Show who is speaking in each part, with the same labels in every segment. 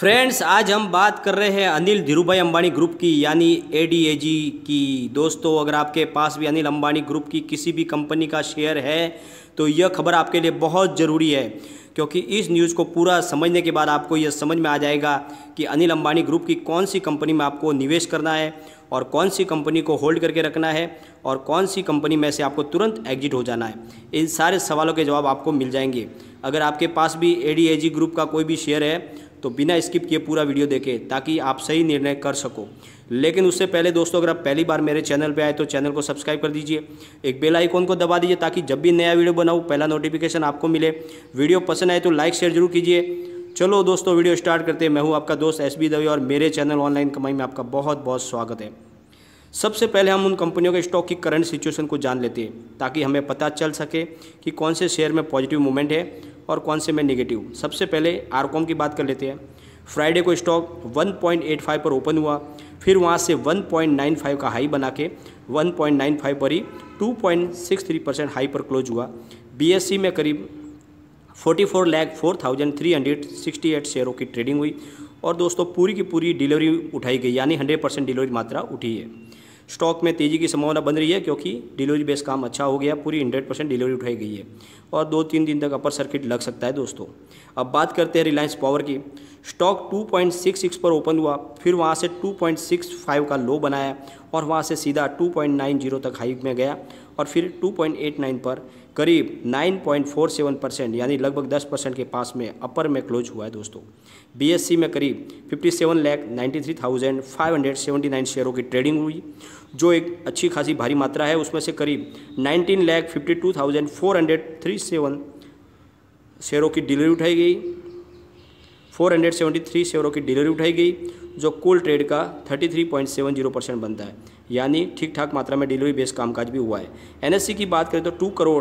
Speaker 1: Friends, आज हम बात कर रहे हैं अनिल धीरूभाई अंबानी ग्रुप की यानी एडीएजी की। दोस्तों, अगर आपके पास भी अनिल अंबानी ग्रुप की किसी भी कंपनी का शेयर है तो यह खबर आपके लिए बहुत ज़रूरी है, क्योंकि इस न्यूज़ को पूरा समझने के बाद आपको यह समझ में आ जाएगा कि अनिल अंबानी ग्रुप की कौन सी कंपनी में आपको निवेश करना है और कौन सी कंपनी को होल्ड करके रखना है और कौन सी कंपनी में से आपको तुरंत एग्जिट हो जाना है। इन सारे सवालों के जवाब आपको मिल जाएंगे। अगर आपके पास भी एडीएजी ग्रुप का कोई भी शेयर है तो बिना स्किप किए पूरा वीडियो देखें ताकि आप सही निर्णय कर सको। लेकिन उससे पहले दोस्तों, अगर आप पहली बार मेरे चैनल पे आए तो चैनल को सब्सक्राइब कर दीजिए, एक बेल आइकॉन को दबा दीजिए ताकि जब भी नया वीडियो बनाऊँ पहला नोटिफिकेशन आपको मिले। वीडियो पसंद आए तो लाइक शेयर जरूर कीजिए। चलो दोस्तों, वीडियो स्टार्ट करते हैं। मैं हूँ आपका दोस्त एसबी दवे और मेरे चैनल ऑनलाइन कमाई में आपका बहुत बहुत स्वागत है। सबसे पहले हम उन कंपनियों के स्टॉक की करंट सिचुएशन को जान लेते हैं ताकि हमें पता चल सके कि कौन से शेयर में पॉजिटिव मूवमेंट है और कौन से में नेगेटिव। सबसे पहले आरकॉम की बात कर लेते हैं। फ्राइडे को स्टॉक 1.85 पर ओपन हुआ, फिर वहाँ से 1.95 का हाई बना के 1.95 पर ही 2.63% हाई पर क्लोज हुआ। बीएससी में करीब 44,04,368 शेयरों की ट्रेडिंग हुई और दोस्तों पूरी की पूरी डिलीवरी उठाई गई, यानी 100% डिलीवरी मात्रा उठी है। स्टॉक में तेज़ी की संभावना बन रही है क्योंकि डिलीवरी बेस काम अच्छा हो गया, पूरी 100% डिलीवरी उठाई गई है और 2-3 दिन तक अपर सर्किट लग सकता है दोस्तों। अब बात करते हैं रिलायंस पावर की। स्टॉक 2.66 पर ओपन हुआ, फिर वहाँ से 2.65 का लो बनाया और वहाँ से सीधा 2.90 तक हाई में गया और फिर 2.89 पर करीब 9.47% यानी लगभग 10% के पास में अपर में क्लोज हुआ है दोस्तों। बीएससी में करीब 57,93,579 शेयरों की ट्रेडिंग हुई, जो एक अच्छी खासी भारी मात्रा है। उसमें से करीब 19,52,437 शेयरों की डिलीवरी उठाई गई, 473 शेयरों की डिलीवरी उठाई गई, जो कुल ट्रेड का 33.70% बनता है, यानी ठीक ठाक मात्रा में डिलीवरी बेस्ड कामकाज भी हुआ है। एनएससी की बात करें तो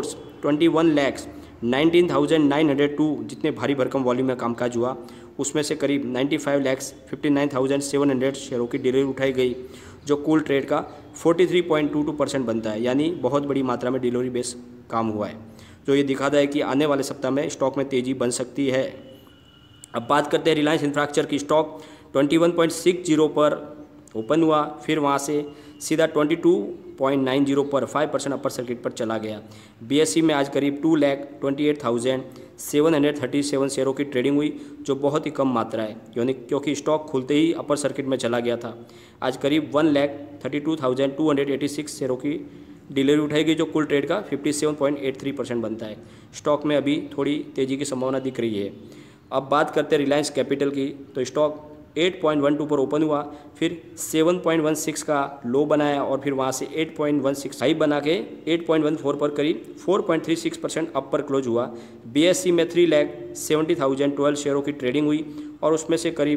Speaker 1: 2,21,19,902 जितने भारी भरकम वॉल्यूम में कामकाज हुआ, उसमें से करीब 95,59,700 शेयरों की डिलीवरी उठाई गई, जो कुल ट्रेड का 43.22% बनता है, यानी बहुत बड़ी मात्रा में डिलीवरी बेस्ड काम हुआ है, जो ये दिखाता है कि आने वाले सप्ताह में स्टॉक में तेज़ी बन सकती है। अब बात करते हैं रिलायंस इंफ्रास्ट्रक्चर की। स्टॉक 21.60 पर ओपन हुआ, फिर वहाँ से सीधा 22.90 पर 5% अपर सर्किट पर चला गया। बीएससी में आज करीब 2,28,737 शेयरों की ट्रेडिंग हुई, जो बहुत ही कम मात्रा है, यानी क्योंकि स्टॉक खुलते ही अपर सर्किट में चला गया था। आज करीब 1,32,286 शेयरों की डिलीवरी उठाई गई, जो कुल ट्रेड का 57.83% बनता है। स्टॉक में अभी थोड़ी तेज़ी की संभावना दिख रही है। अब बात करते हैं रिलायंस कैपिटल की। तो स्टॉक 8.12 पर ओपन हुआ, फिर 7.16 का लो बनाया और फिर वहाँ से 8.16 हाई बना के 8.14 पर करीब 4.36% अप पर क्लोज हुआ। बीएससी में 3,70,012 शेयरों की ट्रेडिंग हुई और उसमें से करीब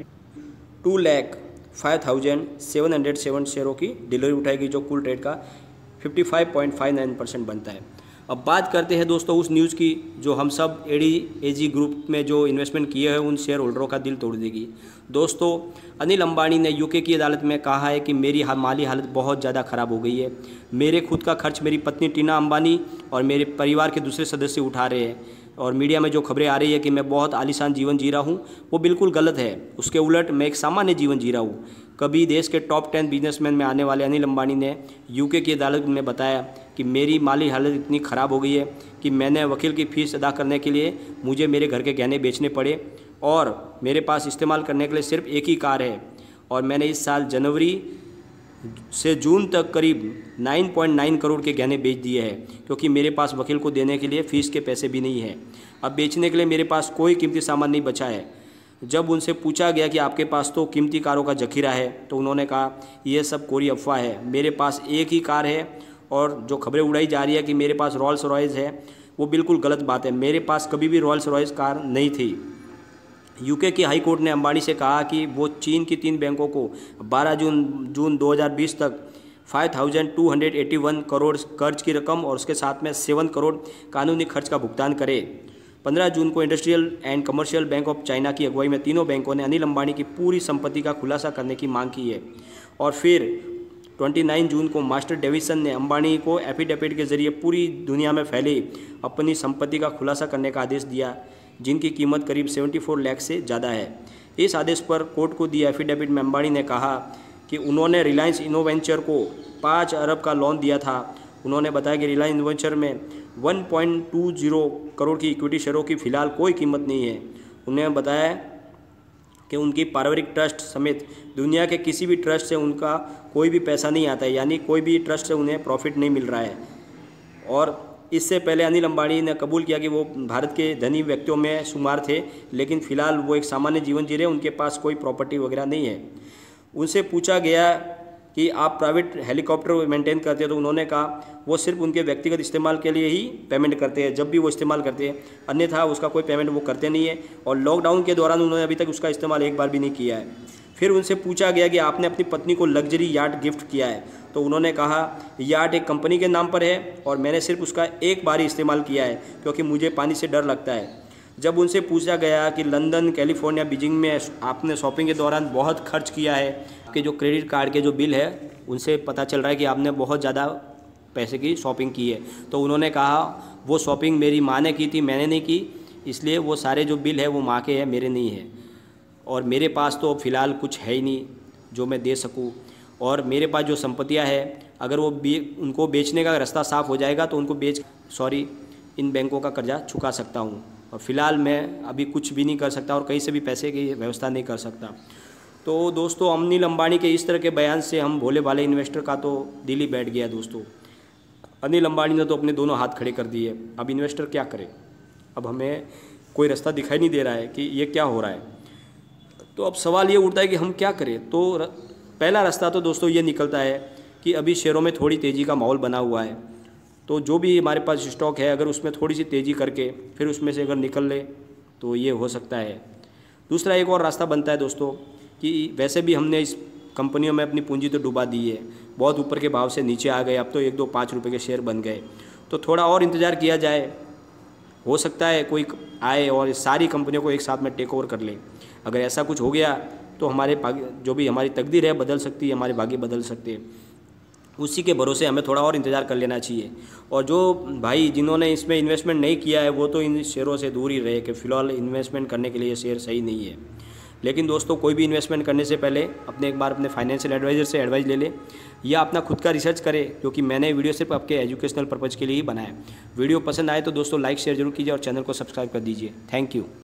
Speaker 1: 2,05,707 शेयरों की डिलीवरी उठाई गई, जो कुल ट्रेड का 55.59% बनता है। अब बात करते हैं दोस्तों उस न्यूज़ की जो हम सब एडीएजी ग्रुप में जो इन्वेस्टमेंट किए हैं उन शेयर होल्डरों का दिल तोड़ देगी। दोस्तों, अनिल अंबानी ने यूके की अदालत में कहा है कि मेरी माली हालत बहुत ज़्यादा ख़राब हो गई है, मेरे खुद का खर्च मेरी पत्नी टीना अंबानी और मेरे परिवार के दूसरे सदस्य उठा रहे हैं और मीडिया में जो खबरें आ रही है कि मैं बहुत आलीशान जीवन जी रहा हूँ, वो बिल्कुल गलत है। उसके उलट मैं एक सामान्य जीवन जी रहा हूँ। कभी देश के टॉप 10 बिजनेसमैन में आने वाले अनिल अंबानी ने यूके की अदालत में बताया कि मेरी माली हालत इतनी ख़राब हो गई है कि मैंने वकील की फ़ीस अदा करने के लिए मुझे मेरे घर के गहने बेचने पड़े और मेरे पास इस्तेमाल करने के लिए सिर्फ एक ही कार है और मैंने इस साल जनवरी से जून तक करीब 9.9 करोड़ के गहने बेच दिए हैं, क्योंकि मेरे पास वकील को देने के लिए फ़ीस के पैसे भी नहीं हैं। अब बेचने के लिए मेरे पास कोई कीमती सामान नहीं बचा है। जब उनसे पूछा गया कि आपके पास तो कीमती कारों का जखीरा है, तो उन्होंने कहा यह सब कोरी अफवाह है, मेरे पास एक ही कार है और जो खबरें उड़ाई जा रही है कि मेरे पास रॉल्स रॉयस है, वो बिल्कुल गलत बात है। मेरे पास कभी भी रॉल्स रॉयस कार नहीं थी। यूके की हाई कोर्ट ने अंबानी से कहा कि वो चीन की 3 बैंकों को 12 जून 2020 तक 5,281 करोड़ कर्ज की रकम और उसके साथ में 7 करोड़ कानूनी खर्च का भुगतान करे। 15 जून को industrial and commercial bank of China की अगुवाई में तीनों बैंकों ने अनिल अंबानी की पूरी संपत्ति का खुलासा करने की मांग की है और फिर 29 जून को मास्टर डेविसन ने अंबानी को एफिडेविट के जरिए पूरी दुनिया में फैली अपनी संपत्ति का खुलासा करने का आदेश दिया, जिनकी कीमत करीब 74 लाख से ज़्यादा है। इस आदेश पर कोर्ट को दिए एफिडेविट में अंबानी ने कहा कि उन्होंने रिलायंस इनोवेंचर को 5 अरब का लोन दिया था। उन्होंने बताया कि रिलायंस इनोवेंचर में 1.20 करोड़ की इक्विटी शेयरों की फ़िलहाल कोई कीमत नहीं है। उन्होंने बताया कि उनकी पारिवारिक ट्रस्ट समेत दुनिया के किसी भी ट्रस्ट से उनका कोई भी पैसा नहीं आता है, यानी कोई भी ट्रस्ट से उन्हें प्रॉफिट नहीं मिल रहा है। और इससे पहले अनिल अंबानी ने कबूल किया कि वो भारत के धनी व्यक्तियों में शुमार थे, लेकिन फ़िलहाल वो एक सामान्य जीवन जी रहे, उनके पास कोई प्रॉपर्टी वगैरह नहीं है। उनसे पूछा गया कि आप प्राइवेट हेलीकॉप्टर मेंटेन करते हैं, तो उन्होंने कहा वो सिर्फ उनके व्यक्तिगत इस्तेमाल के लिए ही पेमेंट करते हैं, जब भी वो इस्तेमाल करते हैं, अन्यथा उसका कोई पेमेंट वो करते नहीं है। और लॉकडाउन के दौरान उन्होंने अभी तक उसका इस्तेमाल एक बार भी नहीं किया है। फिर उनसे पूछा गया कि आपने अपनी पत्नी को लग्जरी याट गिफ्ट किया है, तो उन्होंने कहा याट एक कंपनी के नाम पर है और मैंने सिर्फ उसका एक बार ही इस्तेमाल किया है, क्योंकि मुझे पानी से डर लगता है। जब उनसे पूछा गया कि लंदन, कैलिफोर्निया, बीजिंग में आपने शॉपिंग के दौरान बहुत खर्च किया है, आपके जो क्रेडिट कार्ड के जो बिल है उनसे पता चल रहा है कि आपने बहुत ज़्यादा पैसे की शॉपिंग की है, तो उन्होंने कहा वो शॉपिंग मेरी माँ ने की थी, मैंने नहीं की, इसलिए वो सारे जो बिल है वो माँ के हैं, मेरे नहीं है। और मेरे पास तो फ़िलहाल कुछ है ही नहीं जो मैं दे सकूं, और मेरे पास जो संपत्तियां है अगर वो उनको बेचने का रास्ता साफ़ हो जाएगा तो उनको इन बैंकों का कर्जा चुका सकता हूं। और फ़िलहाल मैं अभी कुछ भी नहीं कर सकता और कहीं से भी पैसे की व्यवस्था नहीं कर सकता। तो दोस्तों, अनिल अंबानी के इस तरह के बयान से हम भोले भाले इन्वेस्टर का तो दिल ही बैठ गया। दोस्तों, अनिल अंबानी ने तो अपने दोनों हाथ खड़े कर दिए। अब इन्वेस्टर क्या करे? अब हमें कोई रास्ता दिखाई नहीं दे रहा है कि ये क्या हो रहा है। तो अब सवाल ये उठता है कि हम क्या करें। तो पहला रास्ता तो दोस्तों ये निकलता है कि अभी शेयरों में थोड़ी तेज़ी का माहौल बना हुआ है, तो जो भी हमारे पास स्टॉक है अगर उसमें थोड़ी सी तेज़ी करके फिर उसमें से अगर निकल ले तो ये हो सकता है। दूसरा एक और रास्ता बनता है दोस्तों कि वैसे भी हमने इस कंपनियों में अपनी पूंजी तो डुबा दी है, बहुत ऊपर के भाव से नीचे आ गए, अब तो 1, 2, 5 रुपये के शेयर बन गए। तो थोड़ा और इंतज़ार किया जाए, हो सकता है कोई आए और सारी कंपनियों को एक साथ में टेक ओवर कर ले। अगर ऐसा कुछ हो गया तो हमारे जो भी हमारी तकदीर है बदल सकती है, हमारे भाग्य बदल सकते हैं। उसी के भरोसे हमें थोड़ा और इंतज़ार कर लेना चाहिए। और जो भाई जिन्होंने इसमें इन्वेस्टमेंट नहीं किया है वो तो इन शेयरों से दूर ही रहे कि फ़िलहाल इन्वेस्टमेंट करने के लिए ये शेयर सही नहीं है। लेकिन दोस्तों, कोई भी इन्वेस्टमेंट करने से पहले एक बार अपने फाइनेंशियल एडवाइज़र से एडवाइस ले ले या अपना खुद का रिसर्च करें, क्योंकि मैंने वीडियो सिर्फ आपके एजुकेशनल पर्पज़ के लिए ही बनाया है। वीडियो पसंद आए तो दोस्तों लाइक शेयर जरूर कीजिए और चैनल को सब्सक्राइब कर दीजिए। Thank you.